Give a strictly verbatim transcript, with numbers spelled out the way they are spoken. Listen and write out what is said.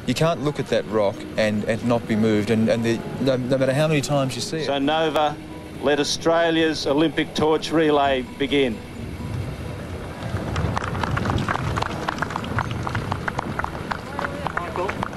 You can't look at that rock and, and not be moved, and, and the, no, no matter how many times you see it. So Nova, let Australia's Olympic torch relay begin. Michael.